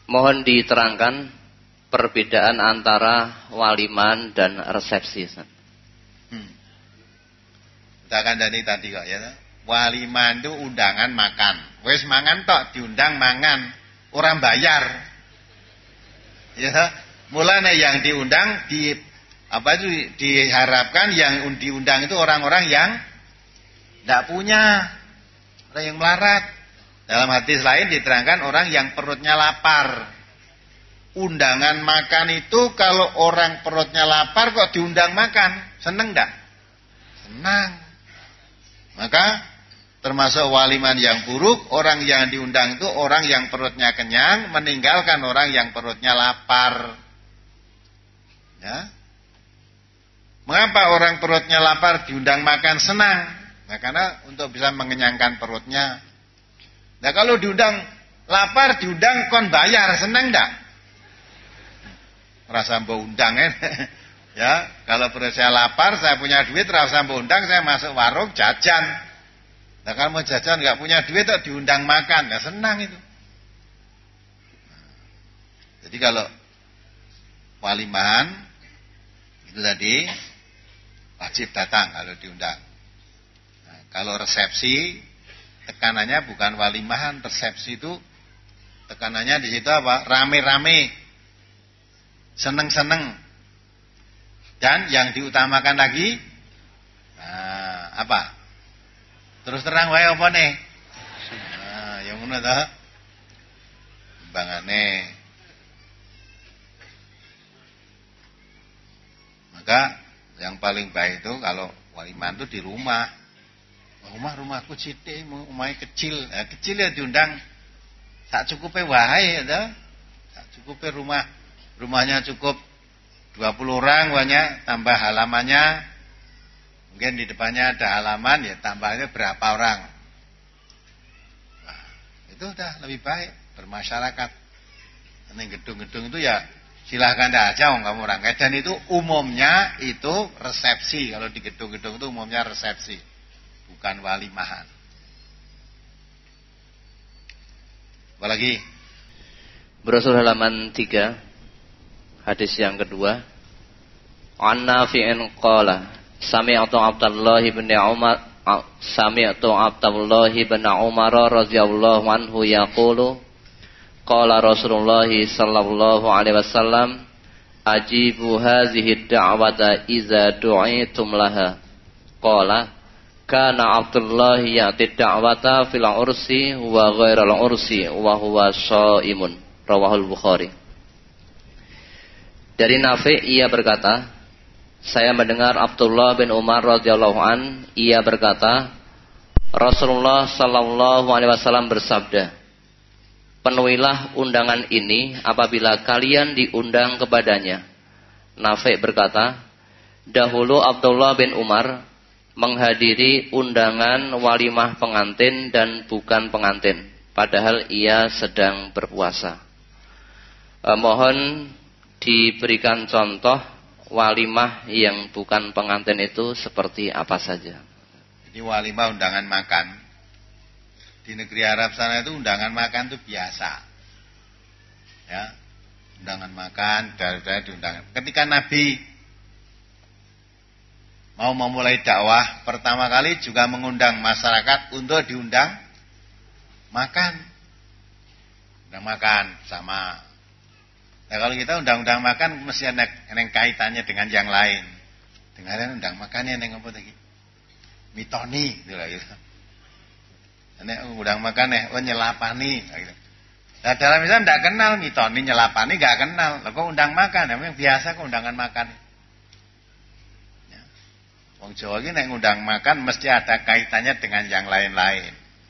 Mohon diterangkan perbedaan antara waliman dan resepsi. Kita kan dari tadi kok ya. Waliman itu undangan makan. Wes mangan tok diundang mangan, orang bayar. Ya, mulanya yang diundang diharapkan yang diundang itu orang-orang yang tidak punya, orang yang melarat. Dalam hadis lain diterangkan orang yang perutnya lapar. Undangan makan itu kalau orang perutnya lapar kok diundang makan, seneng enggak? Senang. Maka termasuk waliman yang buruk, orang yang diundang itu orang yang perutnya kenyang, meninggalkan orang yang perutnya lapar. Ya. Mengapa orang perutnya lapar diundang makan senang? Nah, karena untuk bisa mengenyangkan perutnya. Nah, kalau diundang lapar, diundang kon bayar, senang enggak? Rasa mbok undang ya. Ya, kalau perut saya lapar, saya punya duit, rasa mbok undang, saya masuk warung jajan. Nah, kalau mau jajan enggak punya duit, kok diundang makan, enggak senang itu. Jadi kalau walimahan itu tadi wajib datang kalau diundang. Nah, kalau resepsi tekanannya bukan walimahan, resepsi itu tekanannya di situ apa? Rame-rame, seneng-seneng. Dan yang diutamakan lagi apa? Terus terang wae apa nih? Nah, yang ngono ta? Timbangane. Maka yang paling baik itu kalau waliman itu di rumah. Rumahku sithik, omahe kecil. Nah, kecil ya diundang sak cukupe wae ya. Sak cukupe rumahnya cukup 20 orang banyak, tambah halamannya. Mungkin di depannya ada halaman ya tambahnya berapa orang. Nah, itu udah lebih baik bermasyarakat. Ini gedung-gedung itu ya silahkan aja kamu orang. Dan itu umumnya itu resepsi. Kalau di gedung-gedung itu umumnya resepsi, bukan walimahan. Apalagi Berasul halaman 3. Hadis yang kedua, An Nafi'in qala sami'tu Abdullah bin Umar radhiyallahu anhu yaqulu qala Rasulullah sallallahu alaihi wasallam ajibu hadhihi ad-da'wata idza du'itum laha. Qala kana Abdullah ya'ti da'wata fil ursi wa ghairal ursi wa huwa shaimun. Rawahul Bukhari. Dari Nafi' ia berkata, saya mendengar Abdullah bin Umar radhiyallahu an, ia berkata, Rasulullah sallallahu alaihi wasallam bersabda, penuhilah undangan ini apabila kalian diundang kepadanya. Nafi' berkata, dahulu Abdullah bin Umar menghadiri undangan walimah pengantin dan bukan pengantin, padahal ia sedang berpuasa. Mohon diberikan contoh walimah yang bukan pengantin itu seperti apa saja. Jadi walimah undangan makan. Di negeri Arab sana itu undangan makan itu biasa. Ya. Undangan makan, dari diundang. Ketika Nabi mau memulai dakwah, pertama kali juga mengundang masyarakat untuk diundang makan. Undang makan sama. Nah, kalau kita undang-undang makan mesti ada kaitannya dengan yang lain. Dengaran undang makannya neng apa lagi? Mitoni gitu lah gitu. Nek undang makan nyelapani gitu. Nah, dalam Islam tidak kenal mitoni nyelapani, enggak kenal. Lah kok undang makan? Memang biasa kok undangan makan. Ya. Wong Jawa iki nek undang makan mesti ada kaitannya dengan yang lain-lain.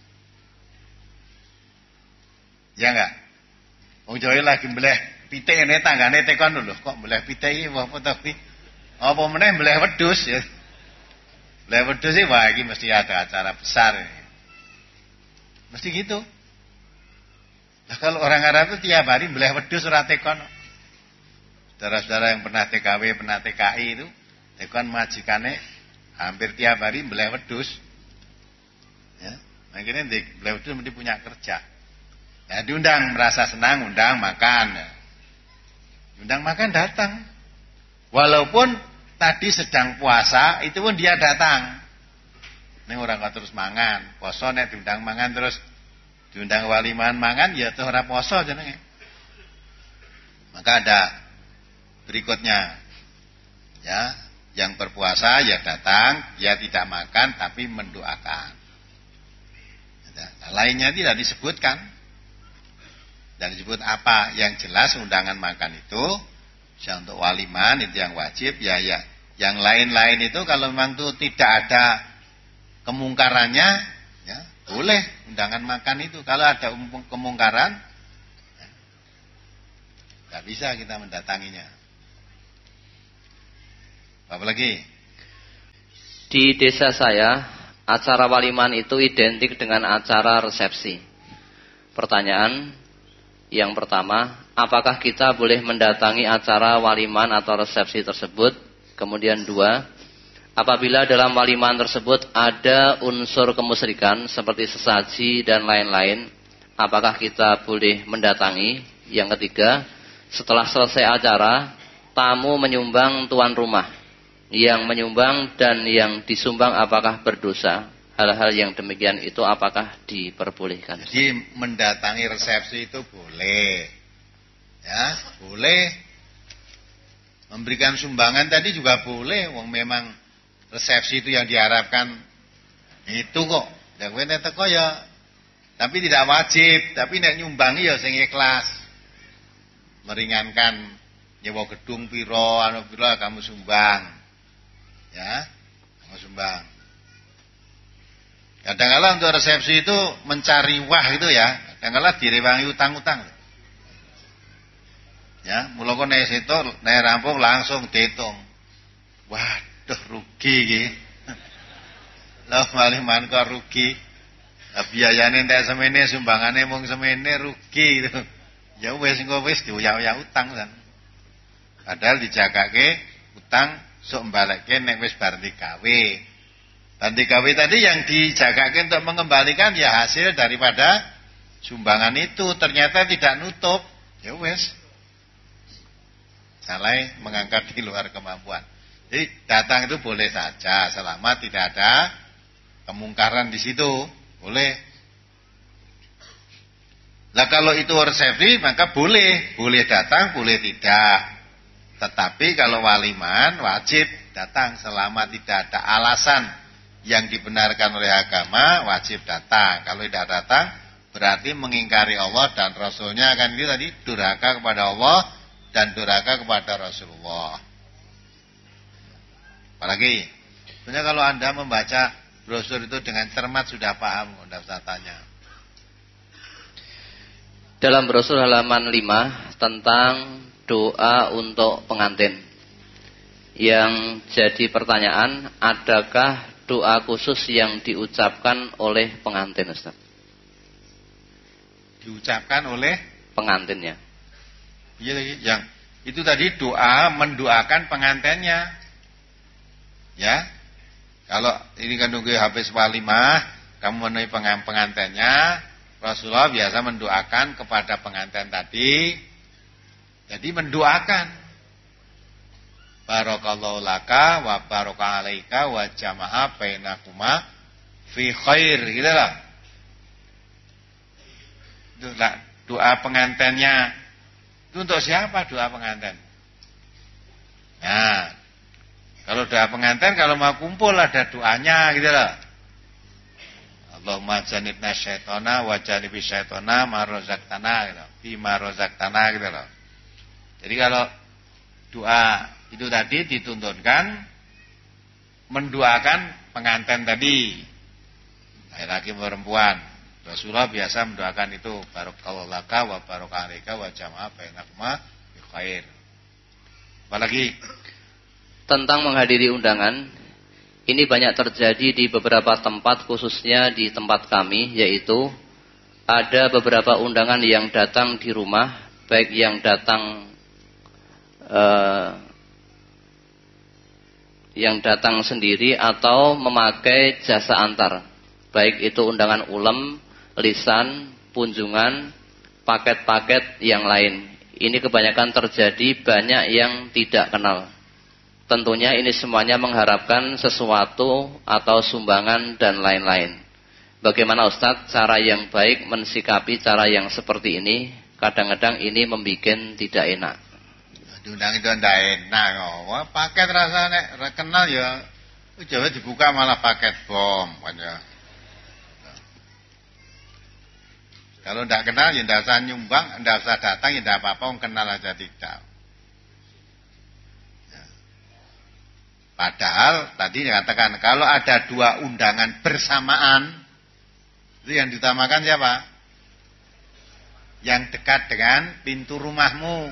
Ya enggak? Wong Jawa lagi mbleh pitik ini tanggane tekon lho, kok mbleh pitik iki apa to iki? Apa meneh mbleh wedhus ya. Mbleh wedhus iki wah iki mesti ada acara besar ini. Mesti gitu. Nah, kalau orang Arab itu tiap hari mbleh wedhus ora tekon. Saudara-saudara yang pernah TKW, pernah TKI itu, tekon majikane hampir tiap hari mbleh wedhus. Ya, akhirnya mbleh wedhus mesti punya kerja. Ya diundang, merasa senang, undang makan. Undang makan datang. Walaupun tadi sedang puasa, itu pun dia datang. Ini orang kok terus mangan, poso nek diundang mangan terus diundang waliman mangan ya tuh ora poso jenenge. Maka ada berikutnya. Ya, yang berpuasa ya datang, ya tidak makan tapi mendoakan. Nah, lainnya tidak disebutkan. Dan disebut apa? Yang jelas undangan makan itu ya untuk waliman itu yang wajib ya. Yang lain-lain itu kalau memang itu tidak ada kemungkarannya ya, boleh undangan makan itu. Kalau ada kemungkaran ya, nggak bisa kita mendatanginya. Apa lagi? Di desa saya, acara waliman itu identik dengan acara resepsi. Pertanyaan yang pertama, apakah kita boleh mendatangi acara waliman atau resepsi tersebut? Kemudian 2, apabila dalam waliman tersebut ada unsur kemusyrikan seperti sesaji dan lain-lain, apakah kita boleh mendatangi? Yang ketiga, setelah selesai acara, tamu menyumbang tuan rumah. Yang menyumbang dan yang disumbang apakah berdosa? Hal-hal yang demikian itu apakah diperbolehkan? Jadi mendatangi resepsi itu boleh. Ya, boleh. Memberikan sumbangan tadi juga boleh. Wong memang resepsi itu yang diharapkan itu kok. Ya kowe nek teko ya tapi tidak wajib, tapi nek nyumbangi ya sing ikhlas. Meringankan nyewa gedung piro, piro kamu sumbang. Ya, kamu sumbang. Kadang-kala untuk resepsi itu mencari wah itu ya, kadang-kala direwangi utang-utang. Ya, mula kok nek situ nek rampung langsung dihitung. Waduh rugi iki. Lah waliman kok rugi. Lah biayane entek semene sumbangane mung semene rugi gitu. Ya wis engko wis diuyah-uyah utang kan. Padahal dijagake utang sok mbalekke nek wis bar digawe. Dan digawe tadi yang dijagake untuk mengembalikan ya hasil daripada sumbangan itu ternyata tidak nutup. Ya wis. Salah mengangkat di luar kemampuan. Jadi datang itu boleh saja selama tidak ada kemungkaran di situ, boleh. Nah kalau itu resepsi maka boleh datang, boleh tidak. Tetapi kalau waliman wajib datang selama tidak ada alasan yang dibenarkan oleh agama, wajib datang. Kalau tidak datang berarti mengingkari Allah dan Rasulnya, kan itu tadi durhaka kepada Allah dan durhaka kepada Rasulullah. Apalagi, sebenarnya kalau Anda membaca brosur itu dengan cermat sudah paham, Anda bisa tanya. Dalam brosur halaman 5 tentang doa untuk pengantin, yang jadi pertanyaan, adakah doa khusus yang diucapkan oleh pengantin, Ustaz? Diucapkan oleh pengantinnya. Iya lagi, yang itu tadi doa mendoakan pengantinnya. Ya, kalau ini kan nunggu habis walimah, kamu menemui pengantinnya, Rasulullah biasa mendoakan kepada pengantin tadi. Jadi mendoakan, barakallahu laka wa baraka alaika wa jama'a bainakuma fi khair, gitu lah. Itulah doa pengantinnya. Itu untuk siapa doa pengantin? Nah, kalau doa pengantin, kalau mau kumpul ada doanya gitu loh. Allahumma janibna syaitona wa janibi syaitona ma razaqtana gitu. Bima razaqtana gitu loh. Jadi kalau doa itu tadi dituntunkan mendoakan pengantin tadi. Laki-laki perempuan. Rasulullah biasa mendoakan itu barakallahu laka wa baraka alaika wa jama'a bainakuma bi khair. Apalagi tentang menghadiri undangan, ini banyak terjadi di beberapa tempat, khususnya di tempat kami, yaitu ada beberapa undangan yang datang di rumah, baik yang datang sendiri atau memakai jasa antar, baik itu undangan ulem, lisan, punjungan, paket-paket yang lain. Ini kebanyakan terjadi, banyak yang tidak kenal. Tentunya ini semuanya mengharapkan sesuatu atau sumbangan dan lain-lain. Bagaimana Ustadz cara yang baik mensikapi cara yang seperti ini? Kadang-kadang ini membuat tidak enak. Diundang itu tidak enak. Wah, paket rasanya kenal ya. Coba dibuka malah paket bom. Kalau tidak kenal ya tidak usah nyumbang, tidak usah datang ya tidak apa-apa, kenal aja tidak. Padahal tadi dikatakan kalau ada 2 undangan bersamaan, itu yang diutamakan siapa? Yang dekat dengan pintu rumahmu.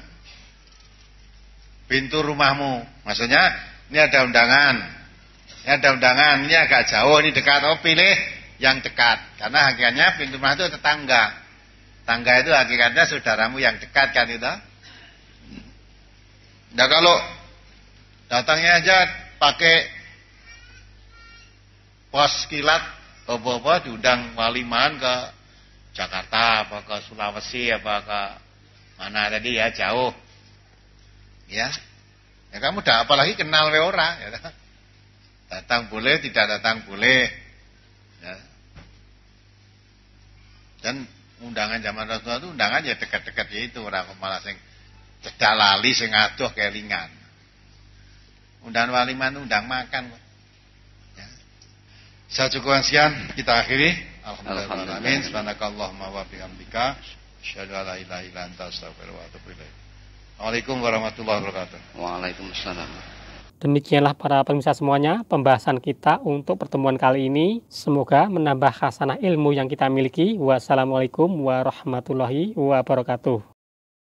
Pintu rumahmu. Maksudnya ini ada undangan. Ini agak jauh, ini dekat. Oh, pilih yang dekat. Karena hakikatnya pintu rumah itu tetangga. Tetangga itu hakikatnya saudaramu yang dekat kan itu. Nah kalau datangnya aja pakai pos kilat apa-apa diundang waliman ke Jakarta apa ke Sulawesi apa ke mana tadi ya jauh ya kamu udah apalagi kenal we ora ya. Datang boleh tidak datang boleh ya. Dan undangan zaman Rasulullah itu undangan ya dekat-dekat ya itu ora malah sing cedak lali sing adoh kelingan. Undangan waliman undang makan. Ya. Saya cukupkan sekian, kita akhiri. Alhamdulillah. Subhanakallahumma wa bihamdika asyhadu an la ilaha illa anta astaghfiruka wa atubu ilaik. Assalamualaikum warahmatullahi wabarakatuh. Waalaikumsalam. Demikianlah para pemirsa semuanya pembahasan kita untuk pertemuan kali ini. Semoga menambah khasanah ilmu yang kita miliki. Wassalamualaikum warahmatullahi wabarakatuh.